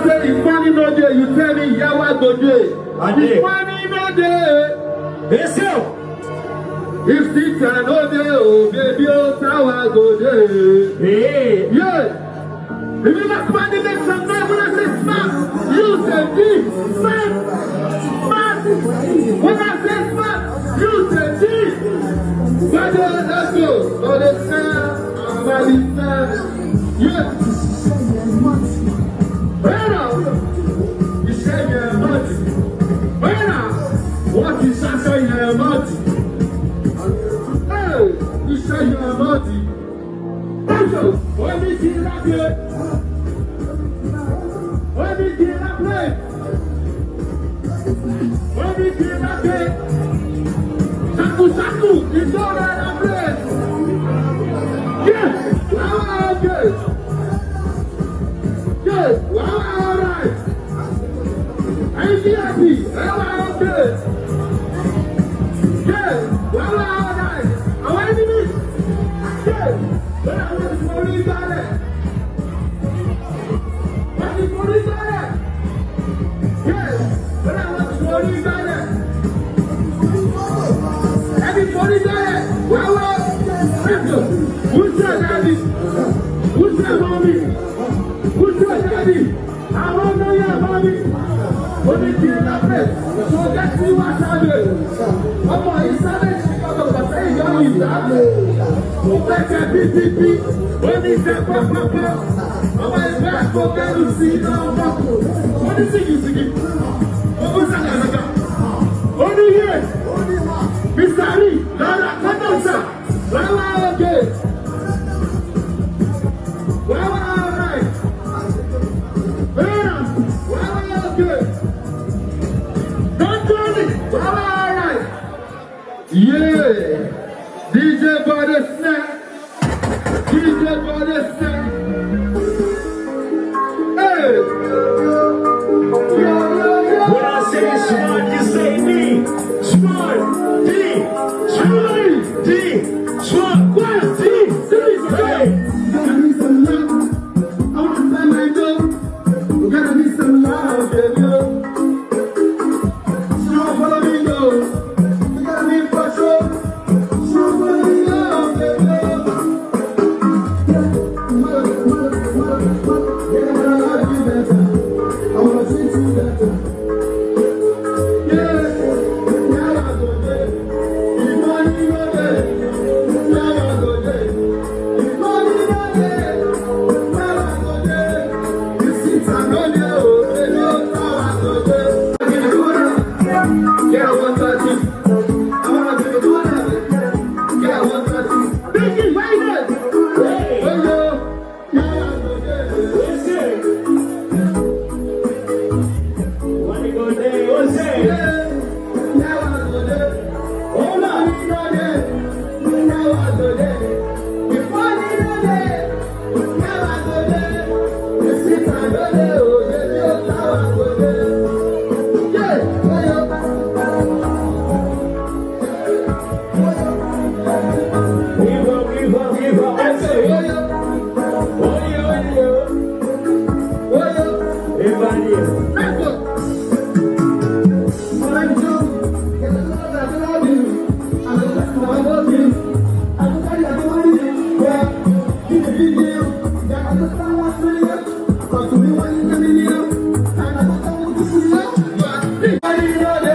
say if money no day, you tell me Yawa go day. If money no day, yes sir. If teacher no day, oh baby, oh Tawa go day. Hey. Yeah. If you like money, make some noise when I say smart. You say deep, smart, smart. When I say smart, you say deep. Brother, let's go. For the sound, I'm yeah. Right now, you say you're money. Right now, what is that say you're money? Hey, you say you're money. When we see that good, when we see that play, when we see that good, Saku, it's all right that play. Yes, wow, good. Yes, wow, all right. I'm happy, wow, good. Yes, wow, all right. I want to be. Yes. But I want to police on it. What is police on it? Yes, but I want to police on it. Every police on it. Wow, who's your daddy? Who's your mommy? Who's your daddy? I want to know your mommy. What is your place? So that's what I do. Papa, he's having to say, you're Like a PTP, when he said, Papa, Papa is back for them to see now. What is it you singing? What was that? Only here, Mr. Ali, Lara Kanosa, Lara again. Lara, all right. Lara again. Don't do it. Lara, all right. Yeah. DJ Body Snack. DJ Body Snack. Hey. When I say smart, you say me. Smart. D. Smart. D. Smart. What? D. Hey. Gotta be some love. I want to play my dough. Gotta be some love, baby. Smart, follow me, go. We gotta be for sure. Everybody